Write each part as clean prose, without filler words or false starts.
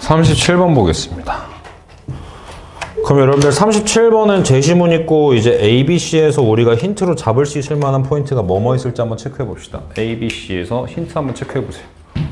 37번 보겠습니다. 그럼 여러분들 37번은 제시문 있고 이제 ABC에서 우리가 힌트로 잡을 수 있을 만한 포인트가 뭐뭐 있을지 한번 체크해 봅시다. ABC에서 힌트 한번 체크해 보세요.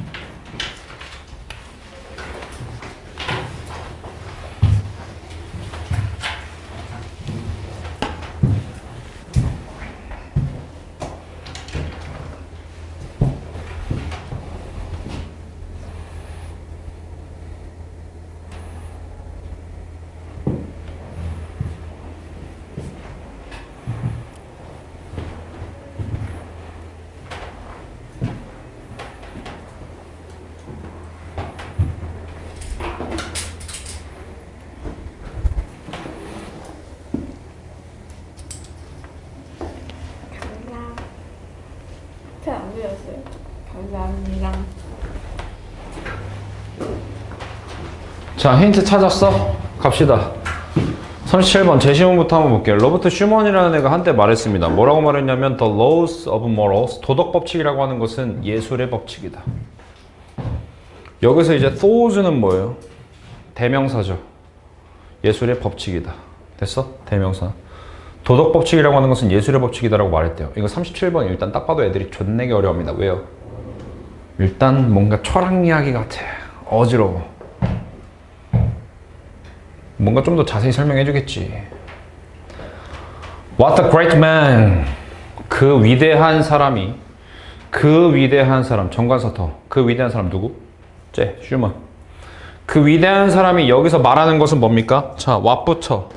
안 그렸어요? 감사합니다. 자, 힌트 찾았어? 갑시다. 37번 제시문부터 한번 볼게요. 로버트 슈먼이라는 애가 한때 말했습니다. 뭐라고 말했냐면 The laws of morals, 도덕 법칙이라고 하는 것은 예술의 법칙이다. 여기서 이제 thoughs는 뭐예요? 대명사죠. 예술의 법칙이다. 됐어? 대명사. 도덕 법칙이라고 하는 것은 예술의 법칙이다라고 말했대요. 이거 37번 일단 딱 봐도 애들이 존내게 어려웁니다. 왜요? 일단 뭔가 철학 이야기 같아. 어지러워. 뭔가 좀 더 자세히 설명해 주겠지. What a great man. 그 위대한 사람이, 그 위대한 사람, 정관사터. 그 위대한 사람 누구? 슈먼. 그 위대한 사람이 여기서 말하는 것은 뭡니까? 자, what부터.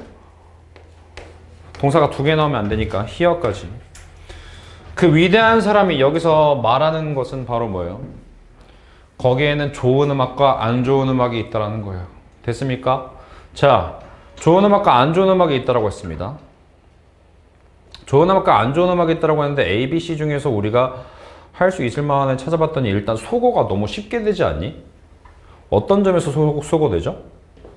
동사가 두 개 나오면 안 되니까 here까지. 그 위대한 사람이 여기서 말하는 것은 바로 뭐예요? 거기에는 좋은 음악과 안 좋은 음악이 있다는 거예요. 됐습니까? 자, 좋은 음악과 안 좋은 음악이 있다고 했습니다. 좋은 음악과 안 좋은 음악이 있다고 했는데 A, B, C 중에서 우리가 할 수 있을 만한 찾아봤더니 일단 소거가 너무 쉽게 되지 않니? 어떤 점에서 소거되죠?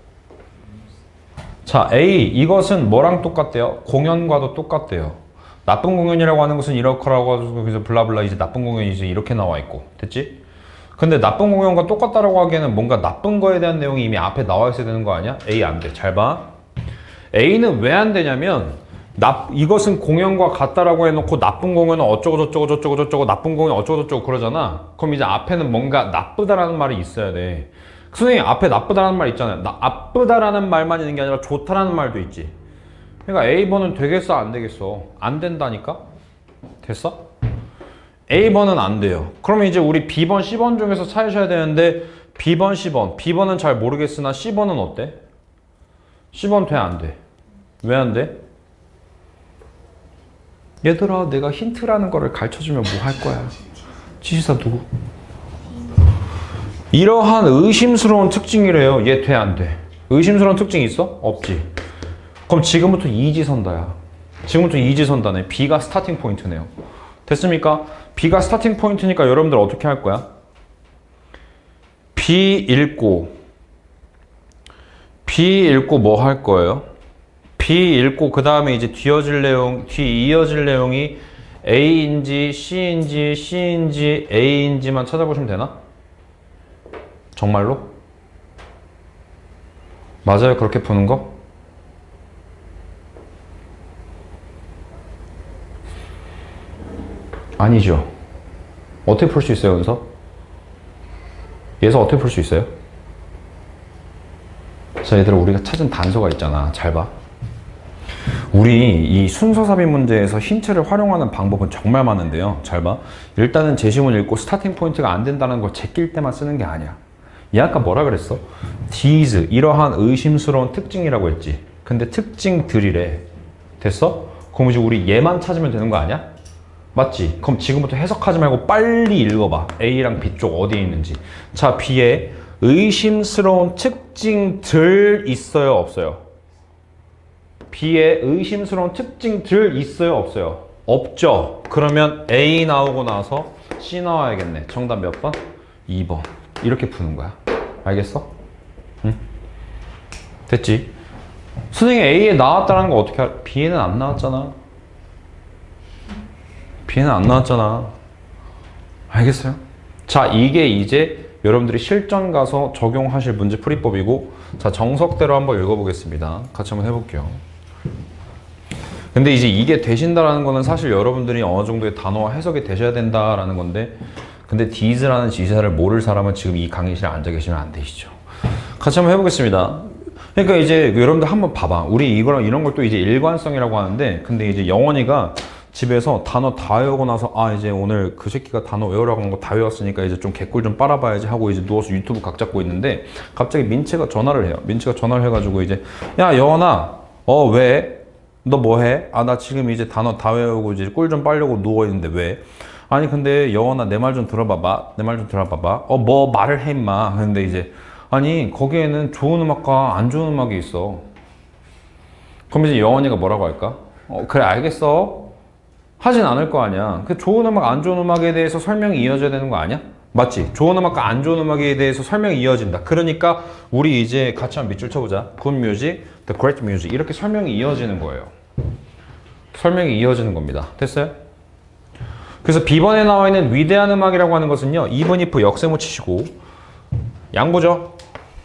자, A, 이것은 뭐랑 똑같대요? 공연과도 똑같대요. 나쁜 공연이라고 하는 것은 이렇게라고 하고 그래서 블라블라 이제 나쁜 공연이 이제 이렇게 나와 있고. 됐지? 근데 나쁜 공연과 똑같다라고 하기에는 뭔가 나쁜 거에 대한 내용이 이미 앞에 나와 있어야 되는 거 아니야? A 안 돼. 잘 봐. A는 왜 안 되냐면 이것은 공연과 같다라고 해놓고 나쁜 공연은 어쩌고 저쩌고 나쁜 공연 어쩌고 저쩌고 그러잖아. 그럼 이제 앞에는 뭔가 나쁘다라는 말이 있어야 돼. 선생님 앞에 나쁘다라는 말 있잖아요. 나쁘다라는 말만 있는 게 아니라 좋다라는 말도 있지. 그러니까 A번은 되겠어 안 되겠어? 안 된다니까? 됐어? A번은 안 돼요. 그러면 이제 우리 B번, C번 중에서 찾으셔야 되는데 B번, C번. B번은 잘 모르겠으나 C번은 어때? C번 돼 안 돼? 왜 안 돼? 얘들아 내가 힌트라는 거를 가르쳐주면 뭐 할 거야? 지시사 누구? 이러한 의심스러운 특징이래요. 얘 돼 안 돼? 의심스러운 특징이 있어? 없지. 그럼 지금부터 이지선다야. 지금부터 이지선다네. B가 스타팅 포인트네요. 됐습니까? B가 스타팅 포인트니까 여러분들 어떻게 할 거야? B 읽고 뭐 할 거예요? B 읽고 그 다음에 이제 이어질 내용이 A인지 C인지 C인지 A인지만 찾아보시면 되나? 정말로? 맞아요? 그렇게 푸는 거? 아니죠. 어떻게 풀 수 있어요, 은서? 얘서 어떻게 풀 수 있어요? 자, 얘들아, 우리가 찾은 단서가 있잖아. 잘 봐. 우리 이 순서삽입 문제에서 힌트를 활용하는 방법은 정말 많은데요. 잘 봐. 일단은 제시문 읽고 스타팅 포인트가 안 된다는 걸 제낄 때만 쓰는 게 아니야. 얘 아까 뭐라 그랬어? these, 이러한 의심스러운 특징이라고 했지. 근데 특징들이래. 됐어? 그럼 이제 우리 얘만 찾으면 되는 거 아니야? 맞지? 그럼 지금부터 해석하지 말고 빨리 읽어봐. A랑 B 쪽 어디에 있는지. 자, B에 의심스러운 특징들 있어요? 없어요? B에 의심스러운 특징들 있어요? 없어요? 없죠? 그러면 A 나오고 나서 C 나와야겠네. 정답 몇 번? 2번. 이렇게 푸는 거야. 알겠어? 응? 됐지? 선생님 A에 나왔다는 거 어떻게 알... B에는 안 나왔잖아. B에는 안 나왔잖아. 알겠어요? 자, 이게 이제 여러분들이 실전 가서 적용하실 문제 풀이법이고, 자, 정석대로 한번 읽어보겠습니다. 같이 한번 해볼게요. 근데 이제 이게 되신다라는 거는 사실 여러분들이 어느 정도의 단어와 해석이 되셔야 된다라는 건데, 근데 these라는 지시사를 모를 사람은 지금 이 강의실에 앉아 계시면 안 되시죠. 같이 한번 해보겠습니다. 그러니까 이제 여러분들 한번 봐봐. 우리 이거랑 이런 걸 또 이제 일관성이라고 하는데, 근데 이제 영원이가 집에서 단어 다 외우고 나서 아 이제 오늘 그 새끼가 단어 외우라고 한 거 다 외웠으니까 이제 좀 개꿀 좀 빨아봐야지 하고 이제 누워서 유튜브 각 잡고 있는데, 갑자기 민채가 전화를 해요. 민채가 전화를 해가지고 이제 야 영원아 왜? 너 뭐해? 아 나 지금 이제 단어 다 외우고 이제 꿀 좀 빨려고 누워있는데 왜? 아니 근데 영원아 내 말 좀 들어봐봐. 내 말 좀 들어봐봐. 뭐 말을 해 임마. 근데 이제 아니 거기에는 좋은 음악과 안 좋은 음악이 있어. 그럼 이제 영원이가 뭐라고 할까? 그래 알겠어. 하진 않을 거 아니야. 그 좋은 음악 안 좋은 음악에 대해서 설명이 이어져야 되는 거 아니야? 맞지? 좋은 음악과 안 좋은 음악에 대해서 설명이 이어진다. 그러니까 우리 이제 같이 한번 밑줄 쳐보자. Good music, the great music 이렇게 설명이 이어지는 거예요. 설명이 이어지는 겁니다. 됐어요? 그래서 B번에 나와 있는 위대한 음악이라고 하는 것은요, 2번 if 역세모 치시고 양보죠.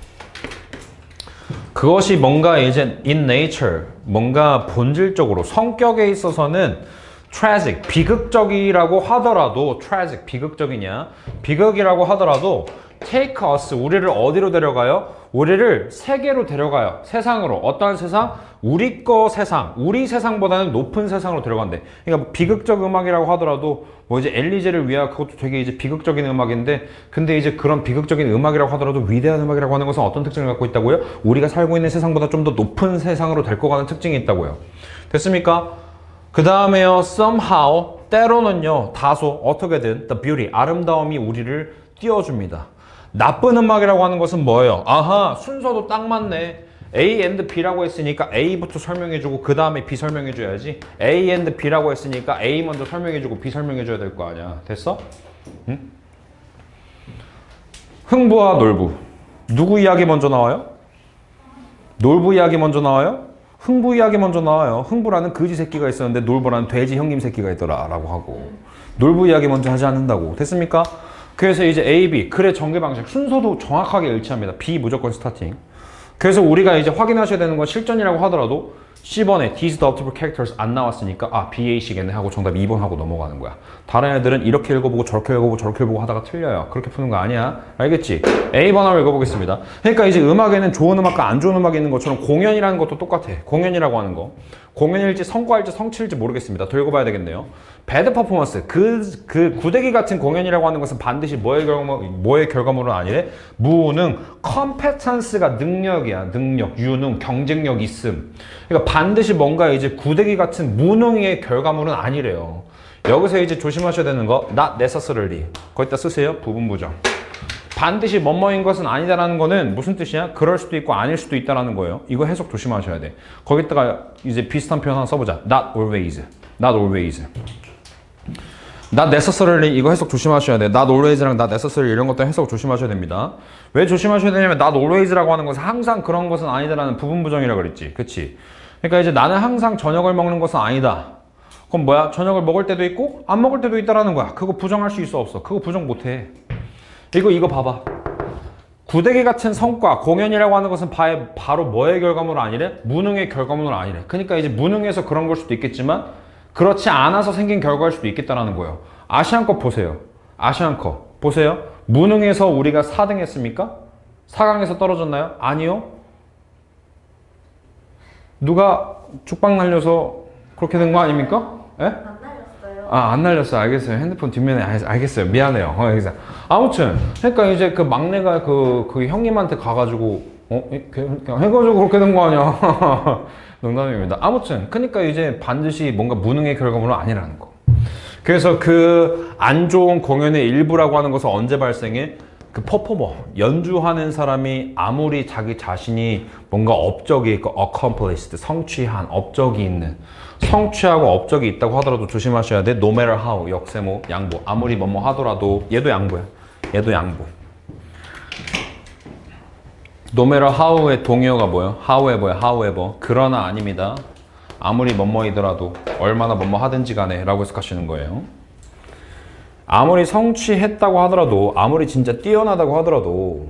그것이 뭔가 이제 in nature, 뭔가 본질적으로 성격에 있어서는 tragic, 비극적이라고 하더라도, tragic, 비극적이냐? 비극이라고 하더라도 take us, 우리를 어디로 데려가요? 우리를 세계로 데려가요. 세상으로. 어떠한 세상? 우리 거 세상, 우리 세상보다는 높은 세상으로 데려간대. 그러니까 뭐 비극적 음악이라고 하더라도 뭐 이제 엘리제를 위하여 그것도 되게 이제 비극적인 음악인데, 근데 이제 그런 비극적인 음악이라고 하더라도 위대한 음악이라고 하는 것은 어떤 특징을 갖고 있다고요? 우리가 살고 있는 세상보다 좀 더 높은 세상으로 데리고 가는 특징이 있다고요. 됐습니까? 그 다음에요, somehow, 때로는요, 다소, 어떻게든, the beauty, 아름다움이 우리를 띄워줍니다. 나쁜 음악이라고 하는 것은 뭐예요? 아하, 순서도 딱 맞네. A and B라고 했으니까 A부터 설명해주고 그 다음에 B 설명해줘야지. A and B라고 했으니까 A 먼저 설명해주고 B 설명해줘야 될 거 아니야. 됐어? 응? 흥부와 놀부. 누구 이야기 먼저 나와요? 놀부 이야기 먼저 나와요? 흥부 이야기 먼저 나와요. 흥부라는 거지 새끼가 있었는데 놀부라는 돼지 형님 새끼가 있더라 라고 하고, 놀부 이야기 먼저 하지 않는다고. 됐습니까? 그래서 이제 A, B, 글의 전개 방식 순서도 정확하게 일치합니다. B 무조건 스타팅. 그래서 우리가 이제 확인하셔야 되는 건 실전이라고 하더라도 C번에 these adaptive characters 안 나왔으니까 아 BA시겠네 하고 정답 2번 하고 넘어가는 거야. 다른 애들은 이렇게 읽어보고 저렇게 읽어보고 저렇게 읽어보고 하다가 틀려요. 그렇게 푸는 거 아니야. 알겠지? A번 한번 읽어보겠습니다. 그러니까 이제 음악에는 좋은 음악과 안 좋은 음악이 있는 것처럼 공연이라는 것도 똑같아. 공연이라고 하는 거. 공연일지 성과일지 성취일지 모르겠습니다. 더 읽어봐야 되겠네요. 배드 퍼포먼스, 그 구대기 같은 공연이라고 하는 것은 반드시 뭐의 결과물은 아니래? 무능, 컴페턴스가 능력이야. 능력, 유능, 경쟁력 있음. 그러니까 반드시 뭔가 이제 구대기 같은 무능의 결과물은 아니래요. 여기서 이제 조심하셔야 되는 거, not necessarily. 거기다 쓰세요. 부분부정. 반드시 뭐뭐인 것은 아니다라는 거는 무슨 뜻이야? 그럴 수도 있고 아닐 수도 있다라는 거예요. 이거 해석 조심하셔야 돼. 거기다가 이제 비슷한 표현 하나 써보자. Not always. Not always. Not necessarily 이거 해석 조심하셔야 돼. Not always랑 not necessarily 이런 것도 해석 조심하셔야 됩니다. 왜 조심하셔야 되냐면 not always라고 하는 것은 항상 그런 것은 아니다라는 부분부정이라 그랬지. 그치? 그러니까 이제 나는 항상 저녁을 먹는 것은 아니다. 그럼 뭐야? 저녁을 먹을 때도 있고 안 먹을 때도 있다라는 거야. 그거 부정할 수 있어 없어? 그거 부정 못해. 이거 봐봐. 구대기 같은 성과, 공연이라고 하는 것은 바로 뭐의 결과물은 아니래? 무능의 결과물은 아니래. 그러니까 이제 무능해서 그런 걸 수도 있겠지만 그렇지 않아서 생긴 결과일 수도 있겠다라는 거예요. 아시안컵 보세요. 아시안컵 보세요. 무능해서 우리가 4등 했습니까? 4강에서 떨어졌나요? 아니요. 누가 죽방 날려서 그렇게 된 거 아닙니까? 예? 안 날렸어요. 아, 안 날렸어요. 알겠어요. 핸드폰 뒷면에 알겠어요. 미안해요. 알겠어요. 아무튼 그러니까 이제 그 막내가 그 형님한테 가가지고 그냥 해가지고 그렇게 된 거 아니야. 농담입니다. 아무튼 그러니까 이제 반드시 뭔가 무능의 결과물은 아니라는 거. 그래서 그 안 좋은 공연의 일부라고 하는 것은 언제 발생해? 그 퍼포머, 연주하는 사람이 아무리 자기 자신이 뭔가 업적이 있고 accomplished, 성취한 업적이 있는, 성취하고 업적이 있다고 하더라도 조심하셔야 돼. No matter how, 역세모, 양보. 아무리 뭐뭐 하더라도 얘도 양보야. 얘도 양보. No matter how의 동의어가 뭐예요? however야, however. 그러나 아닙니다. 아무리 뭐뭐이더라도 얼마나 뭐뭐 하든지 간에 라고 해석하시는 거예요. 아무리 성취했다고 하더라도, 아무리 진짜 뛰어나다고 하더라도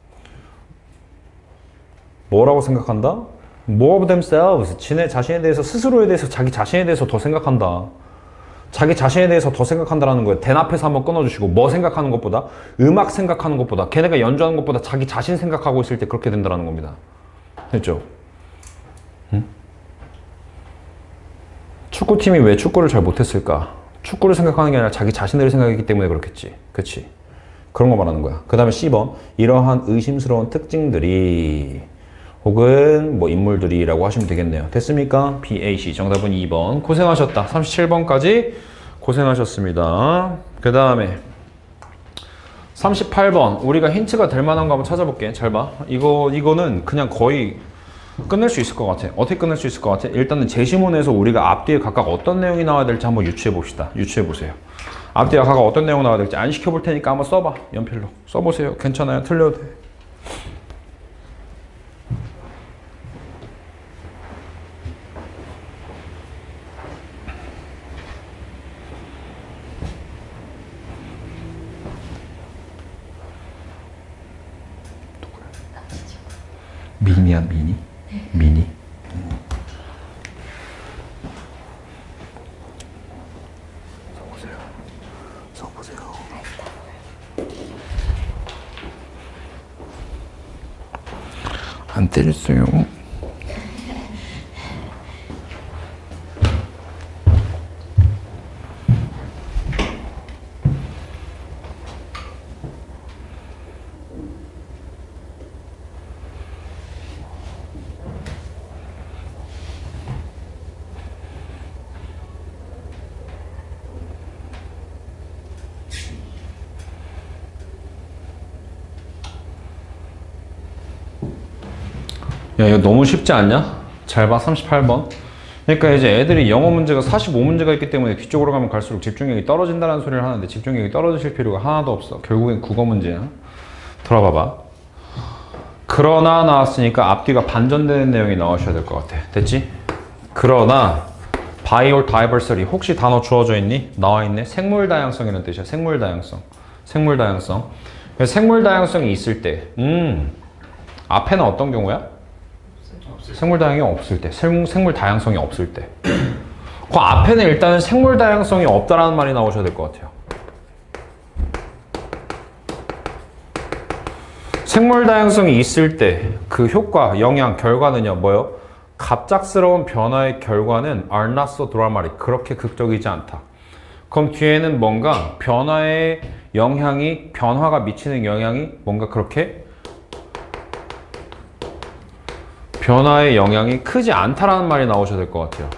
뭐라고 생각한다? More of themselves. 자신에 대해서, 스스로에 대해서, 자기 자신에 대해서 더 생각한다. 자기 자신에 대해서 더 생각한다라는 거예요. 댄 앞에서 한번 끊어주시고, 뭐 생각하는 것보다, 음악 생각하는 것보다, 걔네가 연주하는 것보다 자기 자신 생각하고 있을 때 그렇게 된다는 겁니다. 됐죠? 응? 축구팀이 왜 축구를 잘 못했을까? 축구를 생각하는 게 아니라 자기 자신을 생각했기 때문에 그렇겠지. 그치? 그런 거 말하는 거야. 그 다음에 C번. 이러한 의심스러운 특징들이 혹은 뭐 인물들이라고 하시면 되겠네요. 됐습니까? BAC. 정답은 2번. 고생하셨다. 37번까지 고생하셨습니다. 그 다음에 38번. 우리가 힌트가 될 만한 거 한번 찾아볼게. 잘 봐. 이거는 그냥 거의 끝낼 수 있을 것 같아. 어떻게 끝낼 수 있을 것 같아? 일단은 제시문에서 우리가 앞뒤에 각각 어떤 내용이 나와야 될지 한번 유추해 봅시다. 유추해 보세요. 앞뒤에 각각 어떤 내용 나와야 될지 안 시켜볼 테니까 한번 써봐. 연필로 써보세요. 괜찮아요. 틀려도 돼. 미니야, 미니? 미니? 써보세요. 써보세요. 안 때렸어요. 야, 이거 너무 쉽지 않냐? 잘 봐, 38번. 그러니까 이제 애들이 영어 문제가 45문제가 있기 때문에 뒤쪽으로 가면 갈수록 집중력이 떨어진다는 소리를 하는데 집중력이 떨어지실 필요가 하나도 없어. 결국엔 국어 문제야. 들어봐봐. 그러나 나왔으니까 앞뒤가 반전되는 내용이 나오셔야 될 것 같아. 됐지? 그러나 biodiversity 혹시 단어 주어져 있니? 나와 있네. 생물 다양성이라는 뜻이야. 생물 다양성. 생물 다양성. 생물 다양성이 있을 때, 앞에는 어떤 경우야? 생물 다양성이 없을 때, 생물 다양성이 없을 때. 그 앞에는 일단은 생물 다양성이 없다라는 말이 나오셔야 될 것 같아요. 생물 다양성이 있을 때 그 효과, 영향, 결과는요, 뭐요? 갑작스러운 변화의 결과는 are not so dramatic. 그렇게 극적이지 않다. 그럼 뒤에는 뭔가 변화의 영향이, 변화가 미치는 영향이 뭔가 그렇게 변화의 영향이 크지 않다라는 말이 나오셔야 될 것 같아요.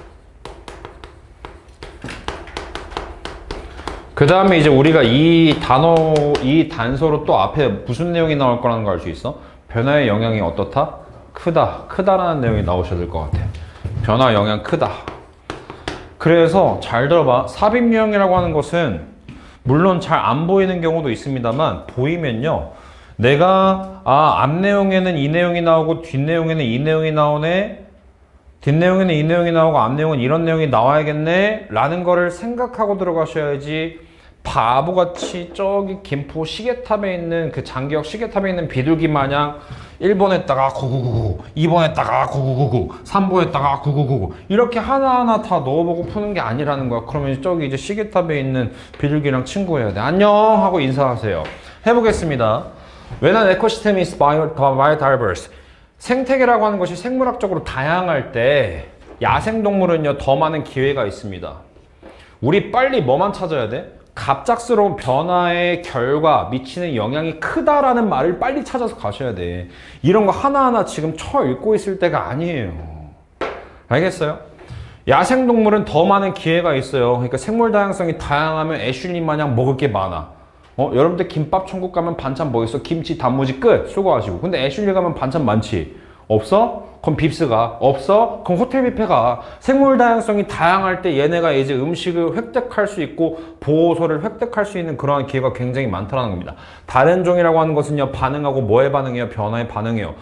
그 다음에 이제 우리가 이 단서로 또 앞에 무슨 내용이 나올 거라는 거 알 수 있어? 변화의 영향이 어떻다? 크다. 크다라는 내용이 나오셔야 될 것 같아. 변화 영향 크다. 그래서 잘 들어봐. 삽입 유형이라고 하는 것은 물론 잘 안 보이는 경우도 있습니다만 보이면요. 내가 앞 내용에는 이 내용이 나오고 뒷 내용에는 이 내용이 나오네. 뒷 내용에는 이 내용이 나오고 앞 내용은 이런 내용이 나와야겠네 라는 거를 생각하고 들어가셔야지 바보같이 저기 김포 시계탑에 있는 그 장기역 시계탑에 있는 비둘기 마냥 1번에다가 9999, 2번에다가 9999, 3번에다가 9999 이렇게 하나하나 다 넣어보고 푸는 게 아니라는 거야. 그러면 저기 이제 시계탑에 있는 비둘기랑 친구해야 돼. 안녕 하고 인사하세요. 해보겠습니다. When an ecosystem is biodiverse, 생태계라고 하는 것이 생물학적으로 다양할 때 야생동물은요 더 많은 기회가 있습니다. 우리 빨리 뭐만 찾아야 돼? 갑작스러운 변화의 결과 미치는 영향이 크다라는 말을 빨리 찾아서 가셔야 돼. 이런 거 하나하나 지금 읽고 있을 때가 아니에요. 알겠어요? 야생동물은 더 많은 기회가 있어요. 그러니까 생물 다양성이 다양하면 애슐리 마냥 먹을 게 많아. 여러분들 김밥 천국 가면 반찬 뭐 있어? 김치, 단무지 끝! 수고하시고. 근데 애슐리 가면 반찬 많지? 없어? 그럼 빕스가. 없어? 그럼 호텔 뷔페가. 생물 다양성이 다양할 때 얘네가 이제 음식을 획득할 수 있고 보호소를 획득할 수 있는 그러한 기회가 굉장히 많다는 겁니다. 다른 종이라고 하는 것은요, 반응하고 뭐에 반응해요? 변화에 반응해요.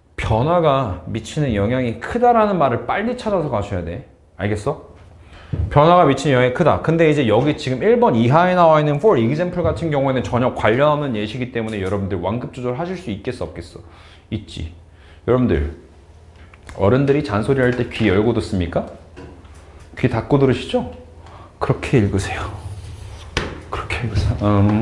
변화가 미치는 영향이 크다라는 말을 빨리 찾아서 가셔야 돼. 알겠어? 변화가 미치는 영향이 크다. 근데 이제 여기 지금 1번 이하에 나와 있는 for example 같은 경우에는 전혀 관련 없는 예시이기 때문에 여러분들 완급 조절하실 수 있겠어 없겠어? 있지. 여러분들 어른들이 잔소리 할 때 귀 열고 듣습니까? 귀 닫고 들으시죠? 그렇게 읽으세요. 그렇게 읽으세요.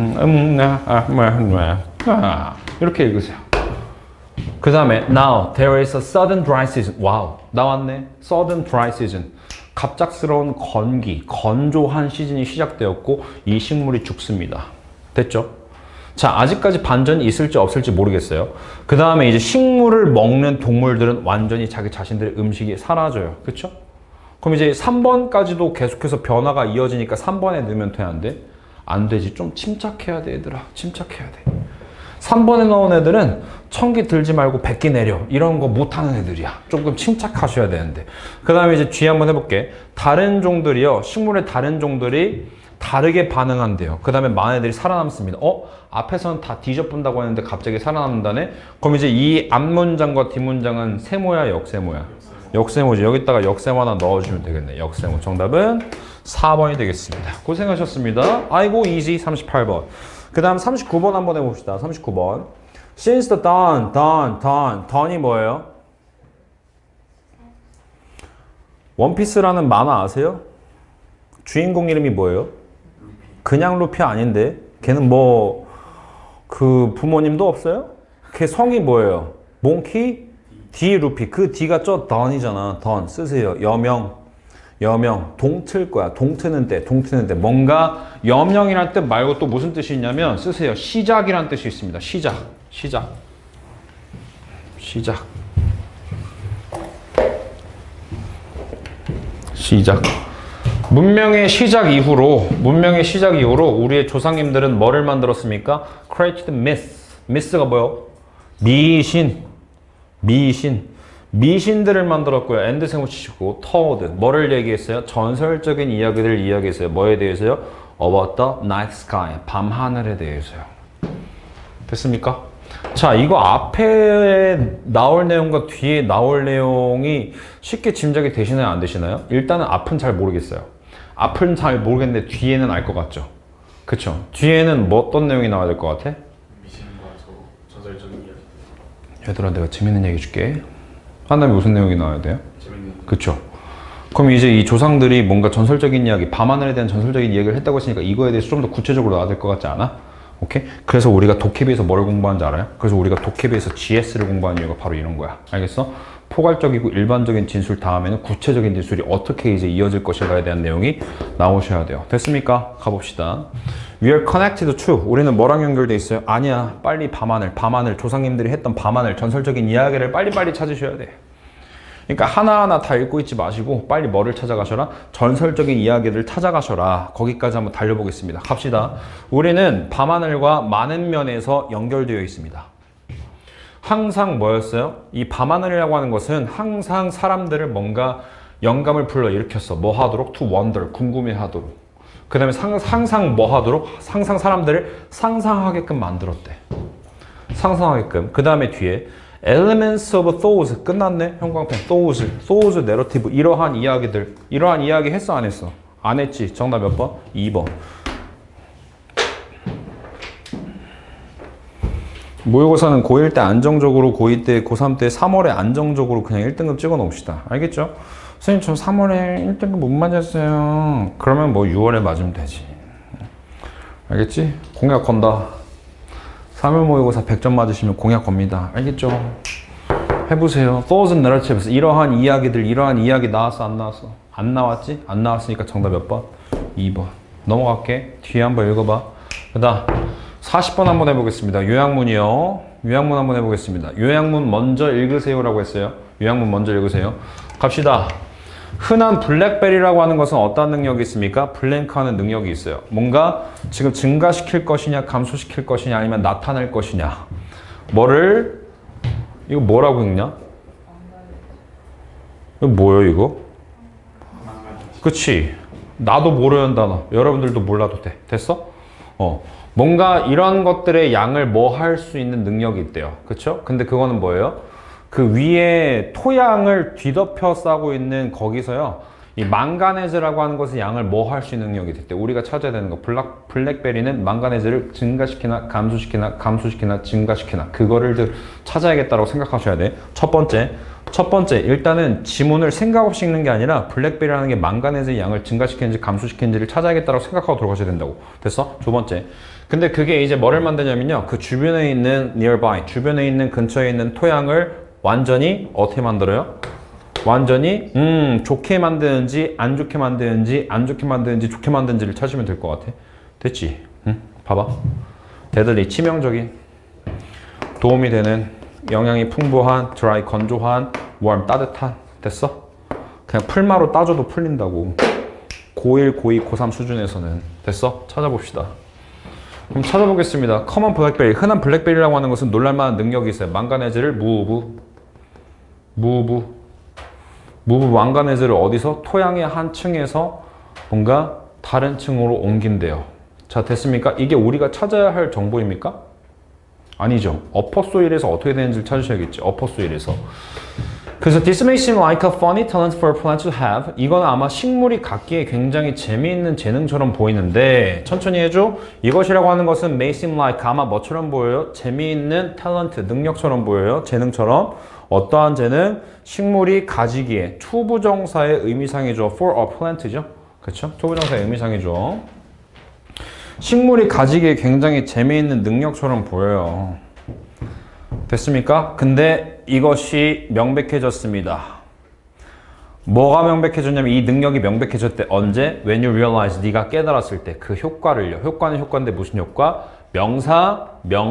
이렇게 읽으세요. 그 다음에 now there is a sudden dry season. 와우, 나왔네. sudden dry season. 갑작스러운 건기, 건조한 시즌이 시작되었고 이 식물이 죽습니다. 됐죠? 자, 아직까지 반전이 있을지 없을지 모르겠어요. 그 다음에 이제 식물을 먹는 동물들은 완전히 자기 자신들의 음식이 사라져요. 그쵸? 그럼 이제 3번까지도 계속해서 변화가 이어지니까 3번에 넣으면 돼, 안 돼? 안 되지. 좀 침착해야 돼, 얘들아. 침착해야 돼. 3번에 넣은 애들은 천기 들지 말고 백기 내려 이런 거 못하는 애들이야. 조금 침착하셔야 되는데. 그 다음에 이제 뒤에 한번 해볼게. 다른 종들이요, 식물의 다른 종들이 다르게 반응한대요. 그 다음에 많은 애들이 살아남습니다. 앞에서는 다 뒤져본다고 했는데 갑자기 살아남는다네? 그럼 이제 이 앞문장과 뒷문장은 세모야, 역세모야? 역세모지. 여기다가 역세모 하나 넣어주면 되겠네. 역세모. 정답은 4번이 되겠습니다. 고생하셨습니다. 아이고 easy. 38번. 그 다음 39번 한번 해봅시다. 39번. Since the dawn이 뭐예요? 원피스라는 만화 아세요? 주인공 이름이 뭐예요? 그냥 루피 아닌데? 걔는 뭐 그 부모님도 없어요? 걔 성이 뭐예요? 몽키? D 루피. 그 D가 저 dawn이잖아. dawn 쓰세요. 여명. 동틀 거야. 동트는 때. 뭔가 여명이란 뜻 말고 또 무슨 뜻이 있냐면 쓰세요. 시작이란 뜻이 있습니다. 시작. 문명의 시작 이후로 우리의 조상님들은 뭐를 만들었습니까? Created myth. myth가 뭐요? 미신들을 만들었고요. 엔드 세모 치시고 told 뭐를 얘기했어요? 전설적인 이야기들을 이야기했어요. 뭐에 대해서요? About the night sky 밤하늘에 대해서요. 됐습니까? 자, 이거 앞에 나올 내용과 뒤에 나올 내용이 쉽게 짐작이 되시나요? 안 되시나요? 일단은 앞은 잘 모르겠어요. 앞은 잘 모르겠는데 뒤에는 알 것 같죠? 그쵸? 뒤에는 뭐 어떤 내용이 나와야 될 것 같아? 미신과 전설적인 이야기. 얘들아, 내가 재밌는 얘기 줄게. 하나님이 무슨 내용이 나와야 돼요? 재밌는. 그쵸? 그럼 이제 이 조상들이 뭔가 전설적인 이야기, 밤하늘에 대한 전설적인 이야기를 했다고 했으니까 이거에 대해서 좀 더 구체적으로 나와야 될 것 같지 않아? 오케이? 그래서 우리가 도깨비에서 뭘 공부하는지 알아요? 그래서 우리가 도깨비에서 GS를 공부하는 이유가 바로 이런 거야. 알겠어? 포괄적이고 일반적인 진술 다음에는 구체적인 진술이 어떻게 이제 이어질 것인가에 대한 내용이 나오셔야 돼요. 됐습니까? 가봅시다. We are connected to. 우리는 뭐랑 연결돼 있어요? 아니야. 빨리 밤하늘. 조상님들이 했던 밤하늘, 전설적인 이야기를 빨리빨리 찾으셔야 돼. 그러니까 하나하나 다 읽고 있지 마시고 빨리 뭐를 찾아가셔라? 전설적인 이야기를 찾아가셔라. 거기까지 한번 달려보겠습니다. 갑시다. 우리는 밤하늘과 많은 면에서 연결되어 있습니다. 항상 뭐였어요? 이 밤하늘이라고 하는 것은 항상 사람들을 뭔가 영감을 불러일으켰어. 뭐 하도록? To wonder, 궁금해하도록. 그 다음에 항상 뭐 하도록? 항상 사람들을 상상하게끔 만들었대. 상상하게끔. 그 다음에 뒤에 Elements of thoughts 끝났네? 형광펜. thoughts narrative. 이러한 이야기 했어 안 했어? 안 했지. 정답 몇 번? 2번. 모의고사는 고1 때 안정적으로, 고2 때, 고3 때 3월에 안정적으로 그냥 1등급 찍어 놓읍시다. 알겠죠? 선생님 저 3월에 1등급 못 맞았어요. 그러면 뭐 6월에 맞으면 되지. 알겠지? 공약 건다. 3월 모의고사 100점 맞으시면 공약 겁니다. 알겠죠? 해보세요. Thoughts and narratives. 이러한 이야기 나왔어 안 나왔어? 안 나왔지? 안 나왔으니까 정답 몇 번? 2번. 넘어갈게. 뒤에 한번 읽어봐. 그 다음 40번 한번 해보겠습니다. 요약문이요. 요약문 한번 해보겠습니다. 요약문 먼저 읽으세요라고 했어요. 요약문 먼저 읽으세요. 갑시다. 흔한 블랙베리라고 하는 것은 어떤 능력이 있습니까? 블랭크하는 능력이 있어요. 뭔가 지금 증가시킬 것이냐, 감소시킬 것이냐, 아니면 나타낼 것이냐. 이거 뭐라고 읽냐? 이거 뭐예요, 이거? 그치? 나도 모르는 단어. 여러분들도 몰라도 돼. 됐어? 뭔가 이런 것들의 양을 뭐 할 수 있는 능력이 있대요. 그쵸? 근데 그거는 뭐예요? 그 위에 토양을 뒤덮여 싸고 있는 거기서요. 이 망가네즈라고 하는 것은 양을 뭐 할 수 있는 능력이 됐대. 우리가 찾아야 되는 거. 블랙베리는 망가네즈를 증가시키나 감소시키나 감소시키나 증가시키나 그거를 찾아야겠다고 생각하셔야 돼. 첫 번째 일단은 지문을 생각 없이 읽는 게 아니라 블랙베리라는 게 망가네즈의 양을 증가시키는지 감소시키는지를 찾아야겠다고 생각하고 들어가셔야 된다고. 됐어? 두 번째. 근데 그게 이제 뭐를 만드냐면요. 그 주변에 있는 nearby, 주변에 있는 근처에 있는 토양을 완전히 어떻게 만들어요? 완전히 좋게 만드는지 안 좋게 만드는지 안 좋게 만드는지 좋게 만드는지를 찾으면 될 것 같아. 됐지? 봐봐. 대들리 치명적인 도움이 되는 영양이 풍부한 드라이 건조한 warm 따뜻한 됐어? 그냥 풀마로 따져도 풀린다고. 고1 고2 고3 수준에서는 됐어? 찾아봅시다. 그럼 찾아보겠습니다. 커먼 블랙베리 흔한 블랙베리라고 하는 것은 놀랄만한 능력이 있어요. 망가네즈를 망가네즈를 어디서? 토양의 한 층에서 뭔가 다른 층으로 옮긴대요. 자, 됐습니까? 이게 우리가 찾아야 할 정보입니까? 아니죠. 어퍼소일에서 어떻게 되는지를 찾으셔야겠지. 어퍼소일에서. 그래서 This may seem like a funny talent for a plant to have. 이건 아마 식물이 갖기에 굉장히 재미있는 재능처럼 보이는데 천천히 해줘. 이것이라고 하는 것은 may seem like 아마 뭐처럼 보여요? 재미있는 talent, 능력처럼 보여요. 재능처럼. 어떠한 재능? 식물이 가지기에 투부정사의 의미상이죠. for a plant죠. 그렇죠? 투부정사의 의미상이죠. 식물이 가지기에 굉장히 재미있는 능력처럼 보여요. 됐습니까? 근데 이것이 명백해졌습니다. 뭐가 명백해졌냐면 이 능력이 명백해졌대. 언제? When you realize 네가 깨달았을 때 그 효과를요. 효과는 효과인데 무슨 효과? 명사,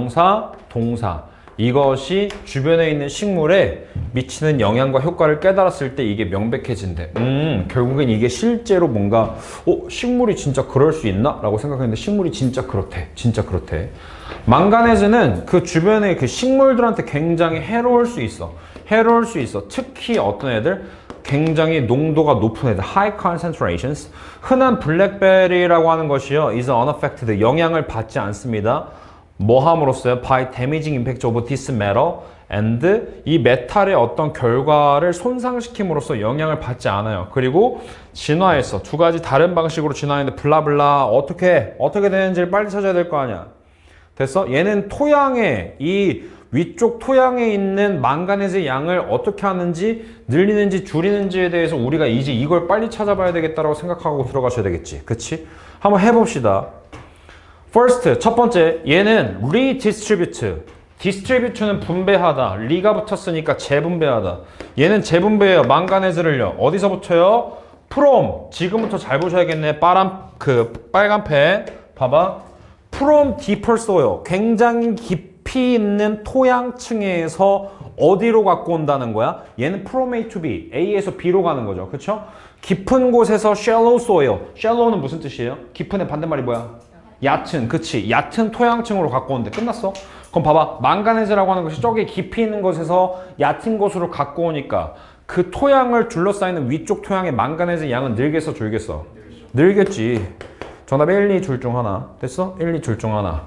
동사. 이것이 주변에 있는 식물에 미치는 영향과 효과를 깨달았을 때 이게 명백해진대. 결국엔 이게 실제로 뭔가 식물이 진짜 그럴 수 있나? 라고 생각했는데 식물이 진짜 그렇대. 진짜 그렇대. 망가네즈는 그 주변의 그 식물들한테 굉장히 해로울 수 있어. 해로울 수 있어. 특히 어떤 애들? 굉장히 농도가 높은 애들. High concentrations. 흔한 블랙베리라고 하는 것이요. is unaffected. 영향을 받지 않습니다. 뭐 함으로써요? By damaging impact of this metal and 이 메탈의 어떤 결과를 손상시킴으로써 영향을 받지 않아요. 그리고 진화해서 두 가지 다른 방식으로 진화했는데 블라블라 어떻게 되는지를 빨리 찾아야 될 거 아니야. 됐어? 얘는 토양에 이 위쪽 토양에 있는 망가네즈의 양을 어떻게 하는지 늘리는지 줄이는지에 대해서 우리가 이제 이걸 빨리 찾아봐야 되겠다라고 생각하고 들어가셔야 되겠지. 그치? 한번 해봅시다. First, 첫 번째, 얘는 redistribute. distribute는 분배하다. 리가 붙었으니까 재분배하다. 얘는 재분배해요. 망가네즈를요. 어디서 붙여요? from. 지금부터 잘 보셔야겠네. 빨간 펜. 봐봐. from deeper soil. 굉장히 깊이 있는 토양층에서 어디로 갖고 온다는 거야? 얘는 from A to B. A에서 B로 가는 거죠. 그쵸? 깊은 곳에서 shallow soil. shallow는 무슨 뜻이에요? 깊은의 반대말이 뭐야? 얕은, 그치. 얕은 토양층으로 갖고 오는데 끝났어? 그럼 봐봐. 망가네즈라고 하는 것이 저기 깊이 있는 곳에서 얕은 곳으로 갖고 오니까 그 토양을 둘러싸이는 위쪽 토양의 망가네즈 양은 늘겠어, 줄겠어? 늘겠지. 정답 1, 2 줄 중 하나. 됐어? 1, 2 줄 중 하나.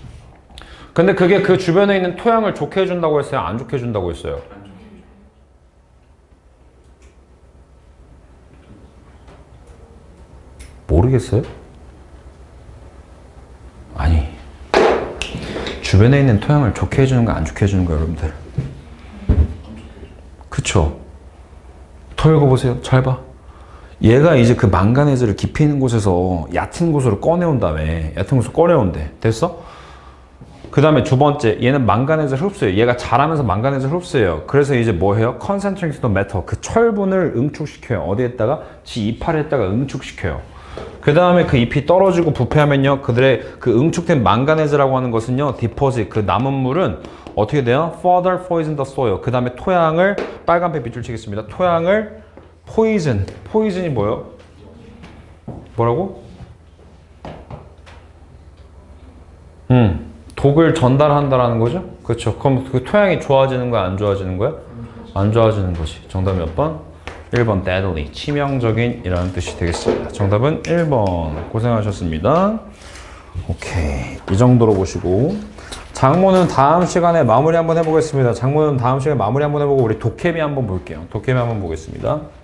근데 그게 그 주변에 있는 토양을 좋게 해준다고 했어요? 안 좋게 해준다고 했어요? 모르겠어요? 아니, 주변에 있는 토양을 좋게 해주는 거 안 좋게 해주는 거 여러분들? 그쵸? 더 읽어보세요. 잘 봐. 얘가 이제 그 망가네즈를 깊이 있는 곳에서 얕은 곳으로 꺼내온 다음에 얕은 곳으로 꺼내온대. 됐어? 그 다음에 두 번째, 얘는 망가네즈를 흡수해요. 얘가 자라면서 망가네즈를 흡수해요. 그래서 이제 뭐 해요? Concentrated metal. 그 철분을 응축시켜요. 어디에다가? 지 이파리에다가 응축시켜요. 그 다음에 그 잎이 떨어지고 부패하면요, 그들의 그 응축된 망가네즈라고 하는 것은요, 디포짓, 그 남은 물은 어떻게 돼요? Further poison the soil. 그 다음에 토양을, 빨간색 밑줄 치겠습니다. 토양을 poison. poison이 뭐예요? 뭐라고? 독을 전달한다라는 거죠? 그렇죠. 그럼 그 토양이 좋아지는 거야, 안 좋아지는 거야? 안 좋아지는 거지. 정답 몇 번? 1번 deadly, 치명적인 이라는 뜻이 되겠습니다. 정답은 1번. 고생하셨습니다. 오케이, 이 정도로 보시고 장모는 다음 시간에 마무리 한번 해보겠습니다. 장모는 다음 시간에 마무리 한번 해보고 우리 도깨비 한번 볼게요. 도깨비 한번 보겠습니다.